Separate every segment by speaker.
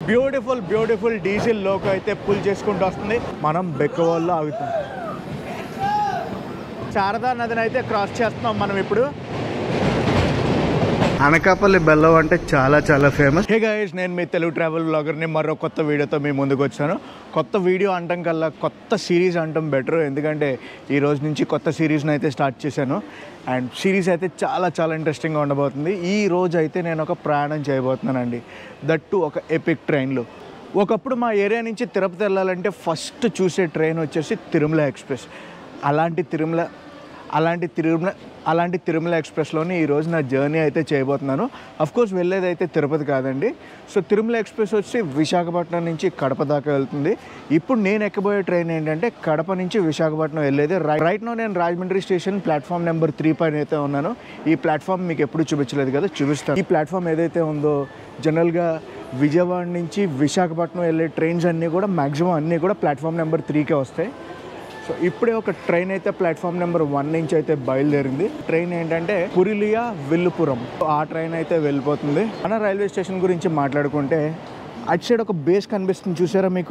Speaker 1: Beautiful diesel loco అయితే pull చేసుకుంటూ వస్తుంది. మనం బెక్కవాల్లో ఆగుతాం. శారదా నదిని అయితే క్రాస్ చేస్తున్నాం మనం ఇప్పుడు. అనకాపల్లి బెల్లం అంటే చాలా ఫేమస్. హే గైస్, నేను మీ తెలుగు ట్రావెల్ బ్లాగర్ని. మరో కొత్త వీడియోతో మీ ముందుకు వచ్చాను. కొత్త వీడియో అంటాం కల్లా కొత్త సిరీస్ అంటాం బెటర్, ఎందుకంటే ఈ రోజు నుంచి కొత్త సిరీస్ని అయితే స్టార్ట్ చేశాను. అండ్ సిరీస్ అయితే చాలా ఇంట్రెస్టింగ్గా ఉండబోతుంది. ఈ రోజు అయితే నేను ఒక ప్రయాణం చేయబోతున్నానండి, దట్టు ఒక ఎపిక్ ట్రైన్లో. ఒకప్పుడు మా ఏరియా నుంచి తిరుపతి వెళ్ళాలంటే ఫస్ట్ చూసే ట్రైన్ వచ్చేసి తిరుమల ఎక్స్ప్రెస్. అలాంటి తిరుమల ఎక్స్ప్రెస్లోని ఈరోజు నా జర్నీ అయితే చేయబోతున్నాను. అఫ్కోర్స్ వెళ్ళేది అయితే తిరుపతి కాదండి. సో తిరుమల ఎక్స్ప్రెస్ వచ్చి విశాఖపట్నం నుంచి కడప దాకా వెళ్తుంది. ఇప్పుడు నేను ఎక్కబోయే ట్రైన్ ఏంటంటే కడప నుంచి విశాఖపట్నం వెళ్ళేది. రైట్ నో నేను రాజమండ్రి స్టేషన్ ప్లాట్ఫామ్ నెంబర్ 3 పైన అయితే ఉన్నాను. ఈ ప్లాట్ఫామ్ మీకు ఎప్పుడు చూపించలేదు కదా, చూపిస్తాను. ఈ ప్లాట్ఫామ్ ఏదైతే ఉందో జనరల్గా విజయవాడ నుంచి విశాఖపట్నం వెళ్ళే ట్రైన్స్ అన్నీ కూడా మ్యాక్సిమం అన్నీ కూడా ప్లాట్ఫామ్ నెంబర్ 3కే వస్తాయి. సో ఇప్పుడే ఒక ట్రైన్ అయితే ప్లాట్ఫామ్ నెంబర్ 1 నుంచి అయితే బయలుదేరింది. ట్రైన్ ఏంటంటే పురులియా విల్లుపురం. ఆ ట్రైన్ అయితే వెళ్ళిపోతుంది. మన రైల్వే స్టేషన్ గురించి మాట్లాడుకుంటే అటు సైడ్ ఒక బేస్ కనిపిస్తుంది, చూసారా మీకు?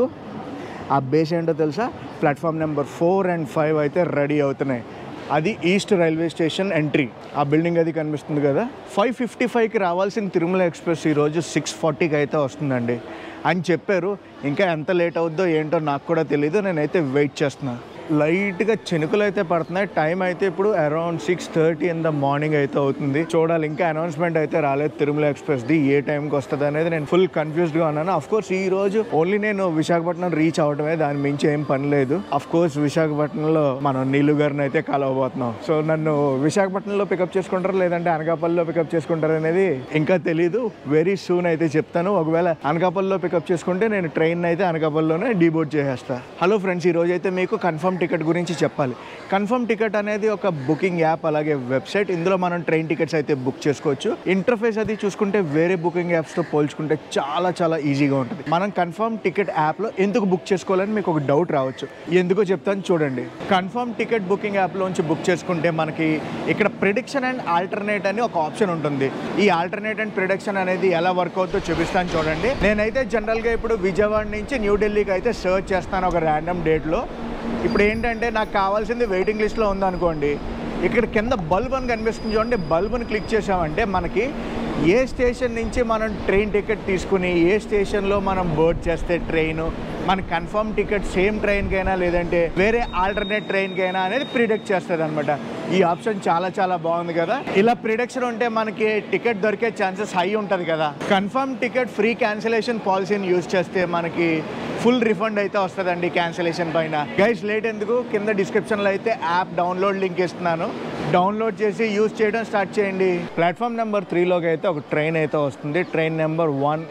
Speaker 1: ఆ బేస్ ఏంటో తెలుసా? ప్లాట్ఫామ్ నెంబర్ 4 and 5 అయితే రెడీ అవుతున్నాయి. అది ఈస్ట్ రైల్వే స్టేషన్ ఎంట్రీ. ఆ బిల్డింగ్ అది కనిపిస్తుంది కదా. 5:55కి రావాల్సిన తిరుమల ఎక్స్ప్రెస్ ఈరోజు 6:40కి అయితే వస్తుందండి అని చెప్పారు. ఇంకా ఎంత లేట్ అవుద్దో ఏంటో నాకు కూడా తెలీదు. నేనైతే వెయిట్ చేస్తున్నాను. లైట్గా చినుకులు అయితే పడుతున్నాయి. టైం అయితే ఇప్పుడు అరౌండ్ 6:30 in the morning అయితే అవుతుంది. చూడాలి, ఇంకా అనౌన్స్మెంట్ అయితే రాలేదు తిరుమల ఎక్స్ప్రెస్ది ఏ టైంకి వస్తుంది అనేది. నేను ఫుల్ కన్ఫ్యూజ్డ్గా ఉన్నాను. అఫ్కోర్స్ ఈ రోజు ఓన్లీ నేను విశాఖపట్నం రీచ్ అవడమే, దాని మించి ఏం పని లేదు. అఫ్కోర్స్ విశాఖపట్నంలో మనం నీళ్ళు గారిని అయితే కలవబోతున్నాం. సో నన్ను విశాఖపట్నంలో పికప్ చేసుకుంటారు లేదంటే అనకాపల్లిలో పికప్ చేసుకుంటారు అనేది ఇంకా తెలీదు. వెరీ సూన్ అయితే చెప్తాను. ఒకవేళ అనకాపల్లిలో పికప్ చేసుకుంటే నేను ట్రైన్ అయితే అనకాపల్లిలోనే డీబోర్డ్ చేసేస్తా. హలో ఫ్రెండ్స్, ఈ రోజు అయితే మీకు కన్ఫర్మ్ టికెట్ గురించి చెప్పాలి. కన్ఫర్మ్ టికెట్ అనేది ఒక బుకింగ్ యాప్, అలాగే వెబ్సైట్. ఇందులో మనం ట్రైన్ టికెట్స్ అయితే బుక్ చేసుకోవచ్చు. ఇంటర్ఫేస్ అది చూసుకుంటే వేరే బుకింగ్ యాప్స్తో పోల్చుకుంటే చాలా ఈజీగా ఉంటుంది. మనం కన్ఫర్మ్ టికెట్ యాప్లో ఎందుకు బుక్ చేసుకోవాలని మీకు ఒక డౌట్ రావచ్చు. ఎందుకో చెప్తాను చూడండి. కన్ఫర్మ్ టికెట్ బుకింగ్ యాప్లోంచి బుక్ చేసుకుంటే మనకి ఇక్కడ ప్రిడిక్షన్ అండ్ ఆల్టర్నేట్ అని ఒక ఆప్షన్ ఉంటుంది. ఈ ఆల్టర్నేట్ అండ్ ప్రిడిక్షన్ అనేది ఎలా వర్క్ అవుతుందో చూపిస్తాను చూడండి. నేనైతే జనరల్గా ఇప్పుడు విజయవాడ నుంచి న్యూఢిల్లీకి అయితే సర్చ్ చేస్తాను ఒక ర్యాండమ్ డేట్లో. ఇప్పుడు ఏంటంటే నాకు కావాల్సింది వెయిటింగ్ లిస్ట్లో ఉందనుకోండి, ఇక్కడ కింద బల్బ్ అని కనిపిస్తుంది చూడండి. బల్బ్ని క్లిక్ చేసామంటే మనకి ఏ స్టేషన్ నుంచి మనం ట్రైన్ టికెట్ తీసుకుని ఏ స్టేషన్లో మనం బోర్డ్ చేస్తే ట్రైను మన కన్ఫర్మ్ టికెట్ సేమ్ ట్రైన్కైనా లేదంటే వేరే ఆల్టర్నేట్ ట్రైన్కైనా అనేది ప్రిడిక్ట్ చేస్తుంది అనమాట. ఈ ఆప్షన్ చాలా బాగుంది కదా. ఇలా ప్రిడిక్షన్ ఉంటే మనకి టికెట్ దొరికే ఛాన్సెస్ హై ఉంటుంది కదా. కన్ఫర్మ్ టికెట్ ఫ్రీ క్యాన్సిలేషన్ పాలసీని యూజ్ చేస్తే మనకి ఫుల్ రిఫండ్ అయితే వస్తుందండి క్యాన్సిలేషన్ పైన. గైస్ లేట్ ఎందుకు, కింద డిస్క్రిప్షన్లో అయితే యాప్ డౌన్లోడ్ లింక్ ఇస్తున్నాను. డౌన్లోడ్ చేసి యూజ్ చేయడం స్టార్ట్ చేయండి. ప్లాట్ఫామ్ నెంబర్ 3లోకి అయితే ఒక ట్రైన్ అయితే వస్తుంది. ట్రైన్ నెంబర్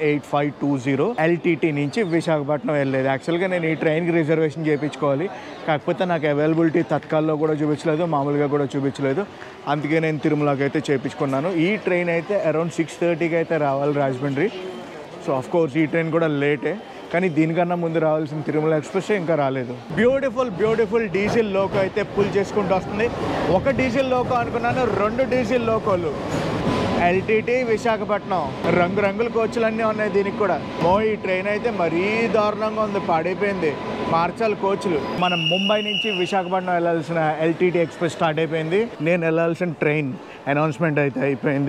Speaker 1: 18520 LTT నుంచి విశాఖపట్నం వెళ్ళేది. యాక్చువల్గా నేను ఈ ట్రైన్కి రిజర్వేషన్ చేయించుకోవాలి, కాకపోతే నాకు అవైలబిలిటీ తత్కాల్లో కూడా చూపించలేదు, మామూలుగా కూడా చూపించలేదు. అందుకే నేను తిరుమలకి అయితే చేయించుకున్నాను. ఈ ట్రైన్ అయితే అరౌండ్ 6:30కి అయితే రావాలి రాజమండ్రి. సో ఆఫ్కోర్స్ ఈ ట్రైన్ కూడా లేటే, కానీ దీనికన్నా ముందు రావాల్సిన తిరుమల ఎక్స్ప్రెస్ ఇంకా రాలేదు. బ్యూటిఫుల్ డీజిల్ లోకో అయితే పుల్ చేసుకుంటూ వస్తుంది. ఒక డీజిల్ లోకో అనుకున్నాను, 2 డీజిల్ లోకోలు. LTT విశాఖపట్నం రంగుల కోచ్లన్నీ ఉన్నాయి దీనికి కూడా. ఈ ట్రైన్ అయితే మరీ దారుణంగా ఉంది, పాడైపోయింది. మార్చాలి కోచ్లు. మనం ముంబై నుంచి విశాఖపట్నం వెళ్ళాల్సిన LTT ఎక్స్ప్రెస్ స్టార్ట్ అయిపోయింది. నేను వెళ్ళాల్సిన ట్రైన్ అనౌన్స్మెంట్ అయితే అయిపోయింది.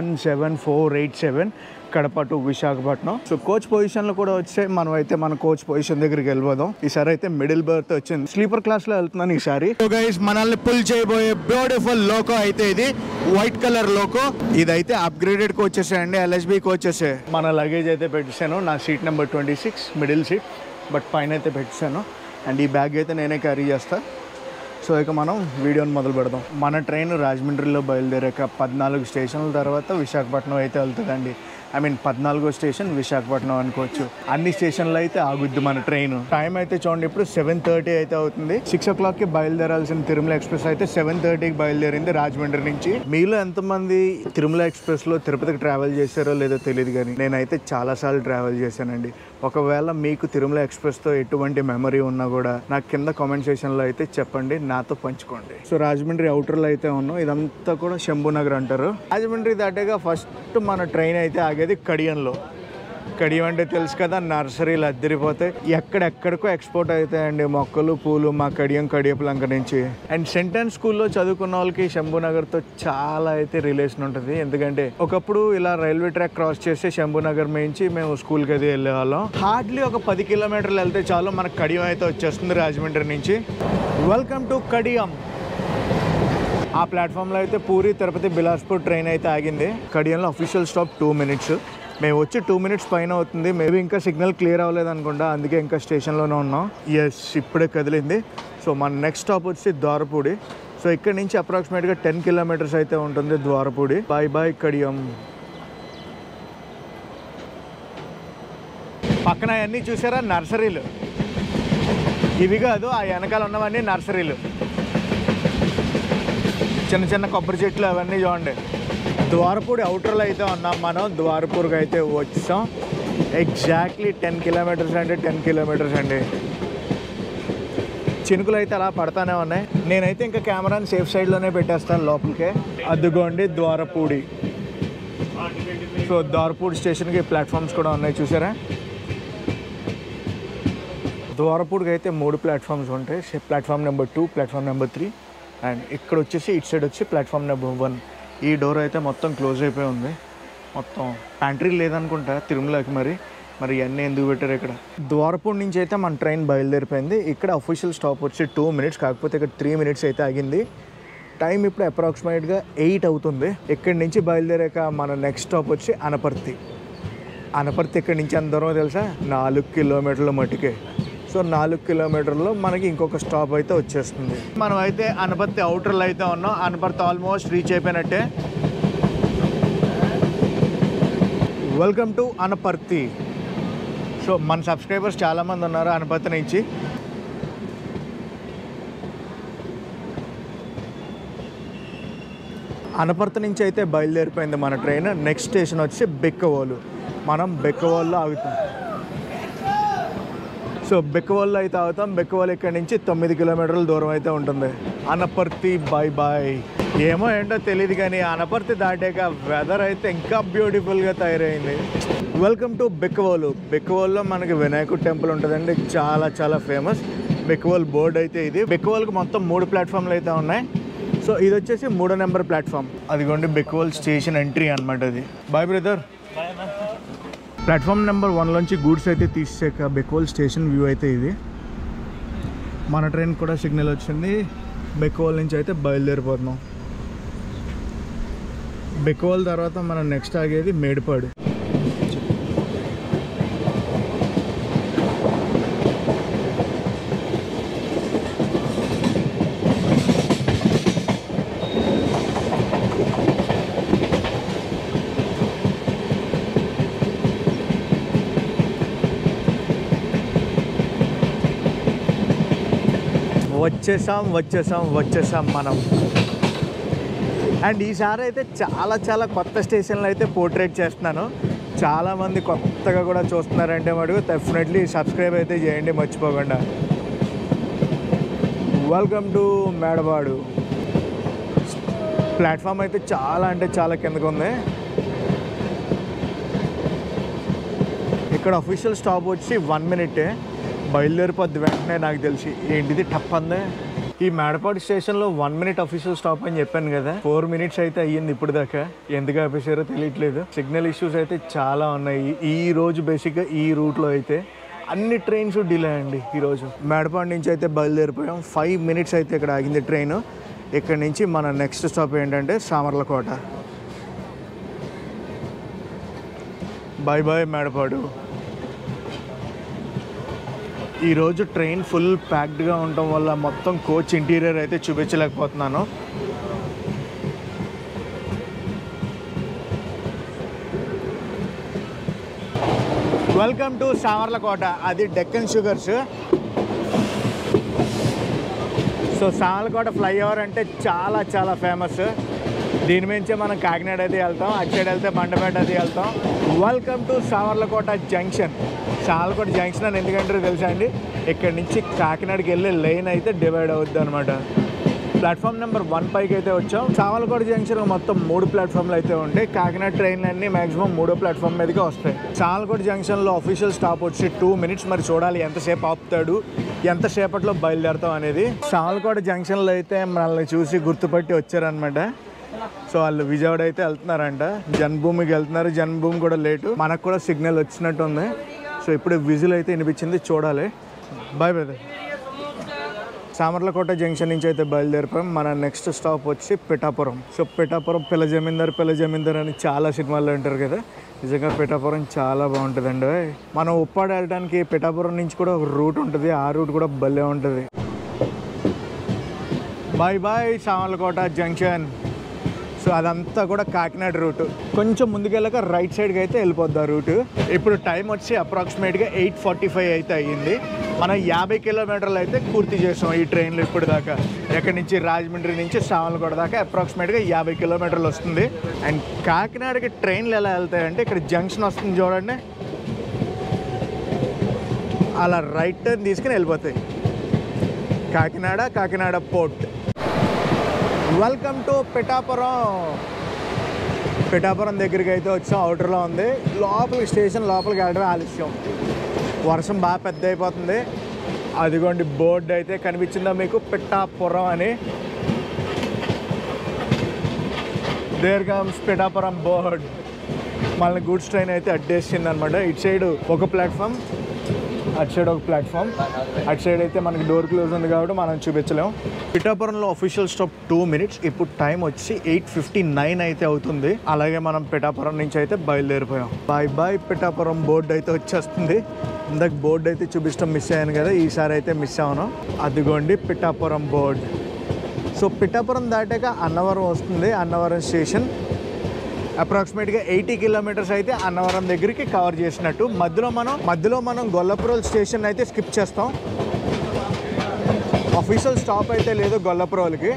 Speaker 1: 17487 Kadapa to Visakhapatnam. So coach పొజిషన్లో కూడా వచ్చే మనం అయితే మన కోచ్ పొజిషన్ దగ్గరికి వెళ్ళిపోదాం. ఈసారి అయితే మిడిల్ బర్త్ వచ్చింది. స్లీపర్ క్లాస్లో వెళ్తున్నాను ఈసారి. సో గైస్, మనల్ని పుల్ చేయబోయే బ్యూటిఫుల్ లోకో అయితే ఇది వైట్ కలర్ లోకో. ఇదైతే అప్గ్రేడెడ్ కోచెస్ అండి, LHB కోచెస్. మన లగేజ్ అయితే పెట్టేశాను. నా seat number 26 middle seat, but పైన అయితే పెట్టేశాను. అండ్ ఈ బ్యాగ్ అయితే నేనే క్యారీ చేస్తా. సో ఇక మనం వీడియోని మొదలు పెడదాం. మన ట్రైన్ రాజమండ్రిలో బయలుదేరాక 14 స్టేషన్ల తర్వాత విశాఖపట్నం అయితే వెళ్తుందండి. 14వ స్టేషన్ విశాఖపట్నం అనుకోవచ్చు. అన్ని స్టేషన్లో అయితే ఆగుద్ది మన ట్రైన్. టైం అయితే చూడండి, ఇప్పుడు 7:30 అయితే అవుతుంది. 6 o'clockకి బయలుదేరాల్సిన తిరుమల ఎక్స్ప్రెస్ అయితే 7:30కి బయలుదేరింది రాజమండ్రి నుంచి. మీలో ఎంతమంది తిరుమల ఎక్స్ప్రెస్లో తిరుపతికి ట్రావెల్ చేశారో లేదో తెలియదు, కానీ నేనైతే చాలాసార్లు ట్రావెల్ చేశానండి. ఒకవేళ మీకు తిరుమల ఎక్స్ప్రెస్తో ఎటువంటి మెమరీ ఉన్నా కూడా నాకు కింద కామెంట్ సెక్షన్లో అయితే చెప్పండి, నాతో పంచుకోండి. సో రాజమండ్రి అవుటర్లో అయితే ఉన్నాం. ఇదంతా కూడా శంభునగర్ అంటారు. రాజమండ్రి దాటగా ఫస్ట్ మన ట్రైన్ అయితే ఆగేది కడియంలో. కడియం అంటే తెలుసు కదా, నర్సరీలు అద్దరిపోతాయి, ఎక్కడెక్కడికో ఎక్స్పోర్ట్ అవుతాయండి మొక్కలు పూలు మా కడియపులంక నుంచి. అండ్ సెంటెన్స్ స్కూల్లో చదువుకున్న వాళ్ళకి శంభునగర్తో చాలా అయితే రిలేషన్ ఉంటుంది. ఎందుకంటే ఒకప్పుడు ఇలా రైల్వే ట్రాక్ క్రాస్ చేసి శంభునగర్ నుంచి మేము స్కూల్కి అయితే వెళ్ళేవాళ్ళం. హార్డ్లీ ఒక 10 కిలోమీటర్లు వెళ్తే చాలు మనకు కడియం అయితే వచ్చేస్తుంది రాజమండ్రి నుంచి. Welcome to Kadiyam. ఆ ప్లాట్ఫామ్లో అయితే పూరి తిరుపతి బిలాస్పూర్ ట్రైన్ అయితే ఆగింది. కడియంలో అఫీషియల్ స్టాప్ 2 minutes. మేము వచ్చి 2 minutes పైన అవుతుంది. మేబీ ఇంకా సిగ్నల్ క్లియర్ అవ్వలేదు అనుకుంటా, అందుకే ఇంకా స్టేషన్లోనే ఉన్నాం. ఎస్, ఇప్పుడే కదిలింది. సో మన నెక్స్ట్ స్టాప్ వచ్చి ద్వారపూడి. సో ఇక్కడ నుంచి అప్రాక్సిమేట్గా 10 kilometers అయితే ఉంటుంది ద్వారపూడి. Bye bye Kadiyam. పక్కన అవన్నీ చూసారా నర్సరీలు, ఇవి కాదు ఆ వెనకాల ఉన్నవన్నీ నర్సరీలు. చిన్న చిన్న కొబ్బరి చెట్లు అవన్నీ చూడండి. ద్వారపూడి అవుటర్లో అయితే ఉన్నాం మనం. ద్వారపూర్కి అయితే వచ్చాం. ఎగ్జాక్ట్లీ 10 kilometers అంటే 10 kilometers అండి. చినుకులు అయితే అలా పడతానే ఉన్నాయి. నేనైతే ఇంకా కెమెరాని సేఫ్ సైడ్లోనే పెట్టేస్తాను లోపలికే. అద్దుకోండి ద్వారపూడి. సో ద్వారపూడి స్టేషన్కి ప్లాట్ఫామ్స్ కూడా ఉన్నాయి చూసారా. ద్వారపూడికి అయితే 3 ప్లాట్ఫామ్స్ ఉంటాయి. Platform number 2, platform number 3 and ఇక్కడ వచ్చేసి ఇటు సైడ్ వచ్చి ప్లాట్ఫామ్ నెంబర్ 1. ఈ డోర్ అయితే మొత్తం క్లోజ్ అయిపోయి ఉంది. మొత్తం ప్యాంట్రీ లేదనుకుంటా తిరుమలకి. మరి ఇవన్నీ ఎందుకు పెట్టారు ఇక్కడ. ద్వారపూడి నుంచి అయితే మన ట్రైన్ బయలుదేరిపోయింది. ఇక్కడ అఫీషియల్ స్టాప్ వచ్చి 2 minutes, కాకపోతే ఇక్కడ 3 minutes అయితే ఆగింది. టైం ఇప్పుడు అప్రాక్సిమేట్గా 8 అవుతుంది. ఇక్కడి నుంచి బయలుదేరాక మన నెక్స్ట్ స్టాప్ వచ్చి అనపర్తి. ఇక్కడి నుంచి ఎంత దూరం తెలుసా, 4 kilometers మటుకే. సో 4 kilometers మనకి ఇంకొక స్టాప్ అయితే వచ్చేస్తుంది. మనం అయితే అనపర్తి అవుటర్లో అయితే ఉన్నాం. అనపర్తి ఆల్మోస్ట్ రీచ్ అయిపోయినట్టే. Welcome to Anaparthi. సో మన సబ్స్క్రైబర్స్ చాలామంది ఉన్నారు అనపర్తి నుంచి. అనపర్తి నుంచి అయితే బయలుదేరిపోయింది మన ట్రైన్. నెక్స్ట్ స్టేషన్ వచ్చి బెక్కవోలు. మనం బెక్కవోల్లో ఆగుతాం. సో బెక్కవోల్లో అయితే ఆగుతాం. బెక్కవోలు ఇక్కడ నుంచి 9 kilometers దూరం అయితే ఉంటుంది. Anaparthi bye bye. ఏమో ఏంటో తెలియదు కానీ అనపర్తి దాటాక వెదర్ అయితే ఇంకా బ్యూటిఫుల్గా తయారైంది. Welcome to Bikkavolu. బెక్కవోల్లో మనకి వినాయకుడు టెంపుల్ ఉంటుందండి, చాలా చాలా ఫేమస్. బెక్కవోలు బోర్డు అయితే ఇది. బెక్కవోలుకి మొత్తం 3 ప్లాట్ఫామ్లు అయితే ఉన్నాయి. సో ఇది వచ్చేసి 3వ నెంబర్ ప్లాట్ఫామ్. అదిగోండి బెక్కవోలు స్టేషన్ ఎంట్రీ అనమాట అది. Bye brother. ప్లాట్ఫామ్ నెంబర్ 1లోంచి గూడ్స్ అయితే తీసాక బెక్కవోలు స్టేషన్ వ్యూ అయితే ఇది. మన ట్రైన్ కూడా సిగ్నల్ వచ్చింది. బెక్కవోలు నుంచి అయితే బయలుదేరిపోతున్నాం. బెక్కవోలు తర్వాత మనం నెక్స్ట్ ఆగేది మేడిపాడు. వచ్చేసాం మనం. అండ్ ఈసారి అయితే చాలా కొత్త స్టేషన్లు అయితే పోర్ట్రేట్ చేస్తున్నాను. చాలామంది కొత్తగా కూడా చూస్తున్నారంటే మటుకు డెఫినెట్లీ సబ్స్క్రైబ్ అయితే చేయండి మర్చిపోకుండా. Welcome to Medapadu. ప్లాట్ఫామ్ అయితే చాలా అంటే చాలా కిందకు ఉంది. ఇక్కడ అఫీషియల్ స్టాప్ వచ్చి 1 minute. బయలుదేరిపోద్ది వెంటనే నాకు తెలిసి. ఏంటిది టప్ అందే. ఈ మేడపాడు స్టేషన్లో 1 minute అఫీషియల్ స్టాప్ అని చెప్పాను కదా, 4 minutes అయితే అయ్యింది ఇప్పుడు దాకా. ఎందుకు ఆపేసారో తెలియట్లేదు. సిగ్నల్ ఇష్యూస్ అయితే చాలా ఉన్నాయి ఈ రోజు. బేసిక్గా ఈ రూట్లో అయితే అన్ని ట్రైన్స్ డిలే అండి ఈరోజు. మేడపాడు నుంచి అయితే బయలుదేరిపోయాం. 5 minutes అయితే ఇక్కడ ఆగింది ట్రైన్. ఇక్కడ నుంచి మన నెక్స్ట్ స్టాప్ ఏంటంటే సామర్లకోట. Bye bye Medapadu. ఈరోజు ట్రైన్ ఫుల్ ప్యాక్డ్గా ఉండటం వల్ల మొత్తం కోచ్ ఇంటీరియర్ అయితే చూపించలేకపోతున్నాను. Welcome to Samarlakota. అది డెక్కన్ షుగర్స్. సో సామర్లకోట ఫ్లైఓవర్ అంటే చాలా ఫేమస్. దీని మించే మనం కాకినాడ అది వెళ్తాం, అటు సైడ్ వెళ్తే మండపేట అది వెళ్తాం. Welcome to Samarlakota junction. Samarlakota junction అని ఎందుకంటారో తెలుసా అండి, ఇక్కడ నుంచి కాకినాడకి వెళ్ళే లైన్ అయితే డివైడ్ అవుద్ది అనమాట. ప్లాట్ఫామ్ నెంబర్ 1 పైకి అయితే వచ్చాం. సామర్లకోట జంక్షన్ మొత్తం 3 ప్లాట్ఫామ్లు అయితే ఉంటాయి. కాకినాడ ట్రైన్లు అన్ని మాక్సిమం 3వ ప్లాట్ఫామ్ మీదకి వస్తాయి. సామర్లకోట జంక్షన్లో అఫీషియల్ స్టాప్ వచ్చి 2 మినిట్స్. మరి చూడాలి ఎంతసేపు ఆపుతాడు, ఎంతసేపట్లో బయలుదేరుతాం అనేది. సామర్లకోట జంక్షన్లో అయితే మనల్ని చూసి గుర్తుపట్టి వచ్చారనమాట. సో వాళ్ళు విజయవాడ అయితే వెళ్తున్నారంట, జన్మభూమికి వెళ్తున్నారు. జన్మభూమి కూడా లేటు, మనకు కూడా సిగ్నల్ వచ్చినట్టు ఉంది. సో ఇప్పుడు విజిల్ అయితే వినిపించింది, చూడాలి. Bye brother. సామర్లకోట జంక్షన్ నుంచి అయితే బయలుదేరిపోయాం. మన నెక్స్ట్ స్టాప్ వచ్చి పిఠాపురం. సో పిఠాపురం పిల్ల జమీందార్ అని చాలా సినిమాల్లో ఉంటారు కదా, నిజంగా పిఠాపురం చాలా బాగుంటుందండి. మనం ఉప్పాడ వెళ్ళడానికి పిఠాపురం నుంచి కూడా ఒక రూట్ ఉంటుంది, ఆ రూట్ కూడా భలే ఉంటుంది. Bye bye Samarlakota junction. So అదంతా కూడా కాకినాడ రూట్. కొంచెం ముందుకెళ్ళక రైట్ సైడ్కి అయితే వెళ్ళిపోద్ది ఆ రూట్. ఇప్పుడు టైం వచ్చి అప్రాక్సిమేట్గా 8:45 అయితే అయ్యింది. మనం 50 కిలోమీటర్లు అయితే పూర్తి చేసాం ఈ ట్రైన్లో ఇప్పుడు దాకా. ఎక్కడి నుంచి రాజమండ్రి నుంచి సామర్లకోట దాకా అప్రాక్సిమేట్గా 50 కిలోమీటర్లు వస్తుంది. అండ్ కాకినాడకి ట్రైన్లు ఎలా వెళ్తాయంటే ఇక్కడ జంక్షన్ వస్తుంది చూడండి, అలా రైట్ టర్న్ తీసుకుని వెళ్ళిపోతాయి. Kakinada port. Welcome to Pithapuram దగ్గరికి అయితే వచ్చాం. అవుటర్లో ఉంది, లోపలికి స్టేషన్ లోపలికి వెళ్ళడమే ఆలస్యం. వర్షం బాగా పెద్ద అయిపోతుంది. అదిగోండి బోర్డు అయితే కనిపించిందా మీకు, పిఠాపురం అని. There comes Pithapuram board. మళ్ళీ గూడ్స్ ట్రైన్ అయితే అడ్డేసింది అనమాట. ఇటు సైడ్ ఒక ప్లాట్ఫామ్, అటు సైడ్ ఒక ప్లాట్ఫామ్. అటు సైడ్ అయితే మనకి డోర్ క్లోజ్ ఉంది కాబట్టి మనం చూపించలేం. పిఠాపురంలో అఫీషియల్ స్టాప్ 2 మినిట్స్. ఇప్పుడు టైం వచ్చి 8:59 అయితే అవుతుంది. అలాగే మనం పిఠాపురం నుంచి అయితే బయలుదేరిపోయాం. బాయ్ బాయ్ పిఠాపురం బోర్డు అయితే వచ్చేస్తుంది. ఇందాక బోర్డు అయితే చూపించడం మిస్ అయ్యాను కదా, ఈసారి అయితే మిస్ అవ్వను. అదిగోండి పిఠాపురం బోర్డు. సో పిఠాపురం దాటాక అన్నవరం వస్తుంది, అన్నవరం స్టేషన్. అప్రాక్సిమేట్గా 80 కిలోమీటర్స్ అయితే అన్నవరం దగ్గరికి కవర్ చేసినట్టు. మధ్యలో మనం గొల్లపురం స్టేషన్ అయితే స్కిప్ చేస్తాం. అఫీషియల్ స్టాప్ అయితే లేదు గొల్లపురంకి.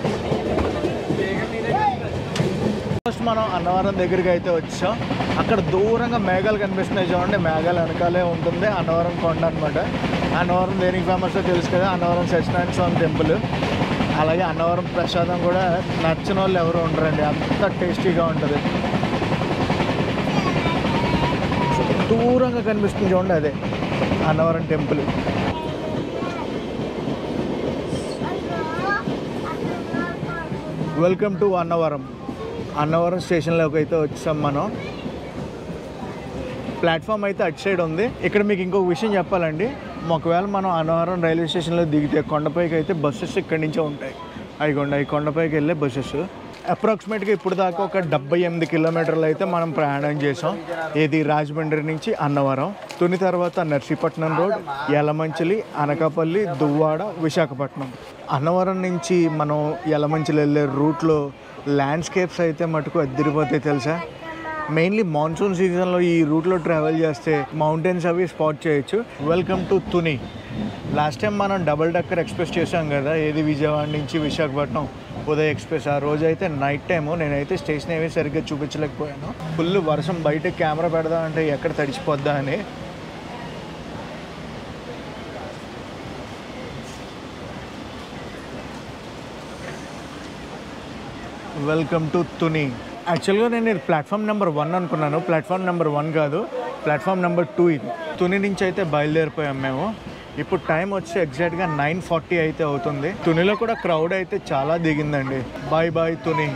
Speaker 1: ఫస్ట్ మనం అన్నవరం దగ్గరికి అయితే వచ్చాం. అక్కడ దూరంగా మేఘాలు కనిపిస్తున్నాయి చూడండి, మేఘాలు వెనకాలే ఉంటుంది అన్నవరం కొండ అనమాట. అన్నవరం దేనికి ఫేమస్ తెలుసు కదా, అన్నవరం సత్యనారాయణ స్వామి టెంపుల్. అలాగే అన్నవరం ప్రసాదం కూడా నచ్చిన వాళ్ళు ఎవరు ఉండరండి, అంత టేస్టీగా ఉంటుంది. దూరంగా కనిపిస్తుంది చూడండి, అదే Annavaram temple. Welcome to Annavaram స్టేషన్లోకి అయితే వచ్చాం మనం. ప్లాట్ఫామ్ అయితే అటు సైడ్ ఉంది. ఇక్కడ మీకు ఇంకొక విషయం చెప్పాలండి, ఒకవేళ మనం అన్నవరం రైల్వే స్టేషన్లో దిగితే కొండపైకి అయితే బస్సెస్ ఇక్కడి నుంచే ఉంటాయి. అవి కొండపైకి వెళ్ళే బస్సెస్. అప్రాక్సిమేట్గా ఇప్పుడు దాకా ఒక 78 కిలోమీటర్లు అయితే మనం ప్రయాణం చేసాం. ఇది రాజమండ్రి నుంచి అన్నవరం. తుని తర్వాత నర్సీపట్నం రోడ్, యలమంచిలి, అనకాపల్లి, దువ్వాడ, విశాఖపట్నం. అన్నవరం నుంచి మనం యలమంచిలి వెళ్ళే రూట్లో ల్యాండ్స్కేప్స్ అయితే మటుకు అద్దరిపోతాయి తెలుసా. మెయిన్లీ మాన్సూన్ సీజన్లో ఈ రూట్లో ట్రావెల్ చేస్తే మౌంటైన్స్ అవి స్పాట్ చేయొచ్చు. Welcome to Tuni. Last time మనం డబుల్ డక్కర్ ఎక్స్ప్రెస్ చేసాం కదా, ఏది విజయవాడ నుంచి విశాఖపట్నం ఉదయ్ ఎక్స్ప్రెస్. ఆ రోజు అయితే నైట్ టైము నేనైతే స్టేషన్ ఏమీ సరిగ్గా చూపించలేకపోయాను. ఫుల్ వర్షం, బయట కెమెరా పెడదామంటే ఎక్కడ తడిచిపోద్దా అని. Welcome to Tuni. యాక్చువల్గా నేను ఇది ప్లాట్ఫామ్ నెంబర్ 1 అనుకున్నాను. ప్లాట్ఫామ్ నెంబర్ 1 కాదు, ప్లాట్ఫామ్ నెంబర్ 2 ఇది. తుని నుంచి అయితే బయలుదేరిపోయాం మేము. ఇప్పుడు టైం వచ్చి ఎగ్జాక్ట్గా 9:40 అయితే అవుతుంది. తునిలో కూడా క్రౌడ్ అయితే చాలా దిగిందండి. Bye bye Tuni.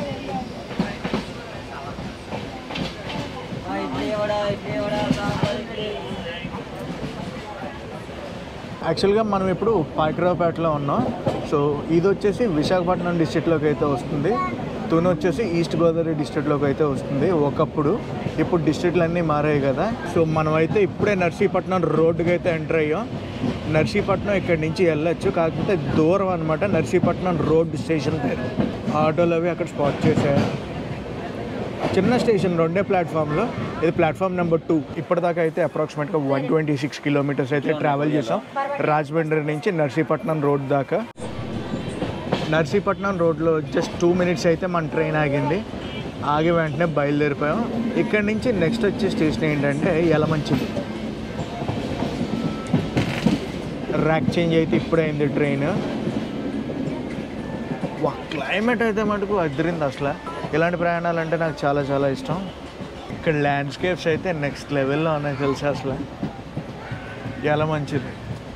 Speaker 1: యాక్చువల్గా మనం ఇప్పుడు పాయకరావుపేటలో ఉన్నాం. సో ఇది వచ్చేసి విశాఖపట్నం డిస్ట్రిక్ట్లోకి అయితే వస్తుంది. తుని వచ్చేసి ఈస్ట్ గోదావరి డిస్ట్రిక్ట్లోకి అయితే వస్తుంది ఒకప్పుడు. ఇప్పుడు డిస్ట్రిక్ట్లు అన్నీ మారాయి కదా. సో మనమైతే ఇప్పుడే నర్సీపట్నం రోడ్డుకి అయితే ఎంటర్ అయ్యాం. నర్సీపట్నం ఇక్కడి నుంచి వెళ్ళొచ్చు, కాకపోతే దూరం అనమాట. నర్సీపట్నం రోడ్ స్టేషన్ పేరు. ఆటోలు అవి అక్కడ స్పాట్ చేశారు. చిన్న స్టేషన్, 2 ప్లాట్ఫామ్లో. ఇది ప్లాట్ఫామ్ నెంబర్ 2. ఇప్పటిదాకా అయితే అప్రాక్సిమేట్గా 126 కిలోమీటర్స్ అయితే ట్రావెల్ చేసాం రాజమండ్రి నుంచి నర్సీపట్నం రోడ్ దాకా. నర్సీపట్నం రోడ్లో జస్ట్ 2 మినిట్స్ అయితే మన ట్రైన్ ఆగింది. ఆగి వెంటనే బయలుదేరిపోయాం. ఇక్కడి నుంచి నెక్స్ట్ వచ్చే స్టేషన్ ఏంటంటే యలమంచిలి. ర్యాక్ చేంజ్ అయితే ఇప్పుడైంది ట్రైన్. వా క్లైమేట్ అయితే మటుకు అదిరింది అసలు. ఇలాంటి ప్రయాణాలు అంటే నాకు చాలా చాలా ఇష్టం. ఇక్కడ ల్యాండ్స్కేప్స్ అయితే నెక్స్ట్ లెవెల్లో ఉన్నాయి తెలుసా అసలు. చాలా మంచిది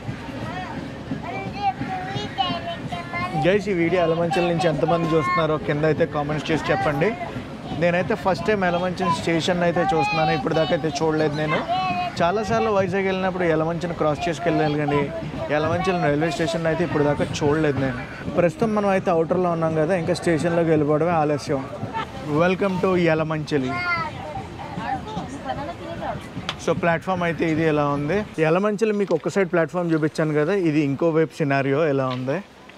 Speaker 1: గైస్. ఈ వీడియో యలమంచిల నుంచి ఎంతమంది చూస్తున్నారో కింద అయితే కామెంట్స్ చేసి చెప్పండి. నేనైతే ఫస్ట్ టైం యలమంచిల స్టేషన్ అయితే చూస్తున్నాను. ఇప్పుడు దాకా అయితే చూడలేదు. నేను చాలాసార్లు వైజాగ్ వెళ్ళినప్పుడు యలమంచిని క్రాస్ చేసుకెళ్ళాను, కానీ యలమంచిల రైల్వే స్టేషన్ అయితే ఇప్పుడు దాకా చూడలేదు నేను. ప్రస్తుతం మనం అయితే అవుటర్లో ఉన్నాం కదా, ఇంకా స్టేషన్లోకి వెళ్ళిపోవడమే ఆలస్యం. Welcome to Yelamanchili. So platform అయితే ఇది ఎలా ఉంది. యలమంచిలి మీకు ఒక సైడ్ ప్లాట్ఫామ్ చూపించాను కదా, ఇది ఇంకో వైపు సినారియో ఎలా ఉంది.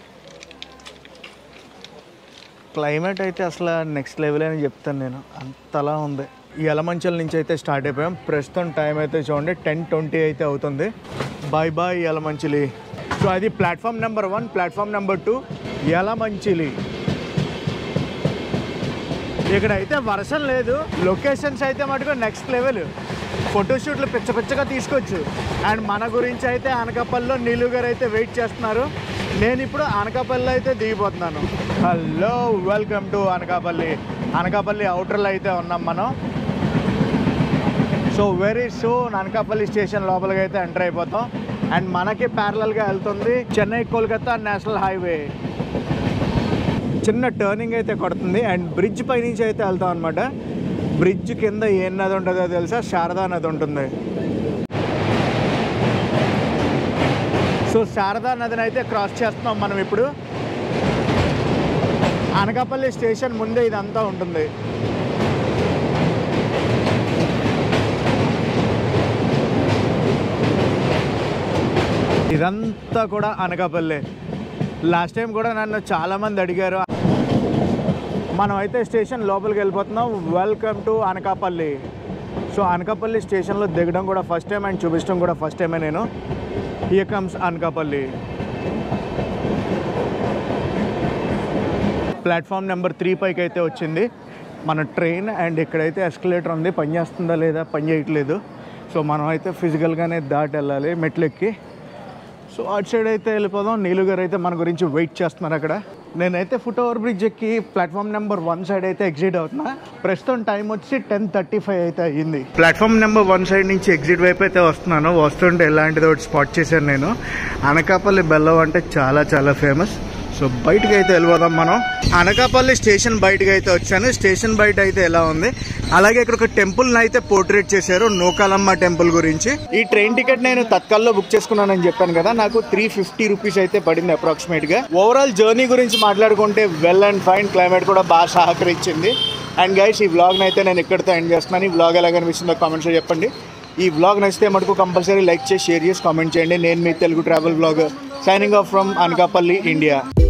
Speaker 1: క్లైమేట్ అయితే అసలు నెక్స్ట్ లెవెల్ అని చెప్తాను నేను, అంతలా ఉంది. యలమంచిల నుంచి అయితే స్టార్ట్ అయిపోయాం. ప్రస్తుతం టైం అయితే చూడండి 10:20 అయితే అవుతుంది. Bye bye Yelamanchili. సో అది platform number 1. Platform number 2 Yelamanchili. ఇక్కడ అయితే వర్షం లేదు. లొకేషన్స్ అయితే మటుకు నెక్స్ట్ లెవెల్. ఫోటోషూట్లు పిచ్చగా తీసుకోవచ్చు. అండ్ మన గురించి అయితే అనకాపల్లిలో నీలు గారు అయితే వెయిట్ చేస్తున్నారు. నేను ఇప్పుడు అనకాపల్లిలో అయితే దిగిపోతున్నాను. Hello, welcome to Anakapalli. Anakapalli అవుటర్లో అయితే ఉన్నాం మనం. So very soon Anakapalli station లోపలికి అయితే ఎంటర్ అయిపోతాం. అండ్ మనకి ప్యారలల్గా వెళ్తుంది చెన్నై కోల్కతా నేషనల్ హైవే. చిన్న టర్నింగ్ అయితే కొడుతుంది అండ్ బ్రిడ్జ్ పైనుంచి అయితే వెళ్తాం అనమాట. బ్రిడ్జ్ కింద ఏ నది ఉంటుందో తెలుసా? శారదా నది ఉంటుంది. సో శారదా నదిని అయితే క్రాస్ చేస్తున్నాం మనం ఇప్పుడు. అనకాపల్లి స్టేషన్ ముందే ఇదంతా ఉంటుంది. ఇదంతా కూడా అనకాపల్లి. లాస్ట్ టైం కూడా నన్ను చాలామంది అడిగారు. మనం అయితే స్టేషన్ లోపలికి వెళ్ళిపోతున్నాం. Welcome to Anakapalli. So Anakapalli స్టేషన్లో దిగడం కూడా ఫస్ట్ టైం అండ్ చూపించడం కూడా ఫస్ట్ టైమే నేను. Here comes Anakapalli. Platform number 3 పైకి అయితే వచ్చింది మన ట్రైన్. అండ్ ఇక్కడైతే ఎస్కలేటర్ ఉంది, పని చేస్తుందా లేదా పని చేయట్లేదు. సో మనం అయితే ఫిజికల్గానే దాటి వెళ్ళాలి మెట్లెక్కి. సో అటు సైడ్ అయితే వెళ్ళిపోదాం. నీలు గారు అయితే మన గురించి వెయిట్ చేస్తున్నారు అక్కడ. నేనైతే ఫుట్ ఓవర్ బ్రిడ్జ్ ఎక్కి ప్లాట్ఫామ్ నెంబర్ 1 సైడ్ అయితే ఎగ్జిట్ అవుతున్నా. ప్రస్తుతం టైం వచ్చి 10:35 అయితే అయ్యింది. ప్లాట్ఫామ్ నెంబర్ 1 సైడ్ నుంచి ఎగ్జిట్ వైపు అయితే వస్తున్నాను. వస్తుంటే ఎలాంటిది ఒకటి స్పాట్ చేశాను నేను. అనకాపల్లి బెల్లం అంటే చాలా చాలా ఫేమస్. సో బయటకు అయితే వెళ్ళిపోదాం మనం. అనకాపల్లి స్టేషన్ బయటకు అయితే వచ్చాను. స్టేషన్ బయట అయితే ఎలా ఉంది, అలాగే ఇక్కడ ఒక టెంపుల్ అయితే పోర్ట్రేట్ చేశారు, నూకాలమ్మ టెంపుల్ గురించి. ఈ ట్రైన్ టికెట్ నేను తత్కాల్లో బుక్ చేసుకున్నానని చెప్పాను కదా, నాకు 350 రూపీస్ అయితే పడింది అప్రాక్సిమేట్ గా. ఓవరాల్ జర్నీ గురించి మాట్లాడుకుంటే వెల్ అండ్ ఫైన్. క్లైమేట్ కూడా బాగా సహకరించింది. అండ్ గైస్, ఈ వ్లాగ్ అయితే నేను ఇక్కడితో ఎండ్ చేస్తున్నాను. ఈ వ్లాగ్ ఎలా కనిపిస్తుందో కామెంట్స్ లో చెప్పండి. ఈ వ్లాగ్ నచ్చితే మటుకు కంపల్సరీ లైక్ చేసి షేర్ చేసి కామెంట్ చేయండి. నేను మీ Telugu travel vlog signing off from Anakapalli, India.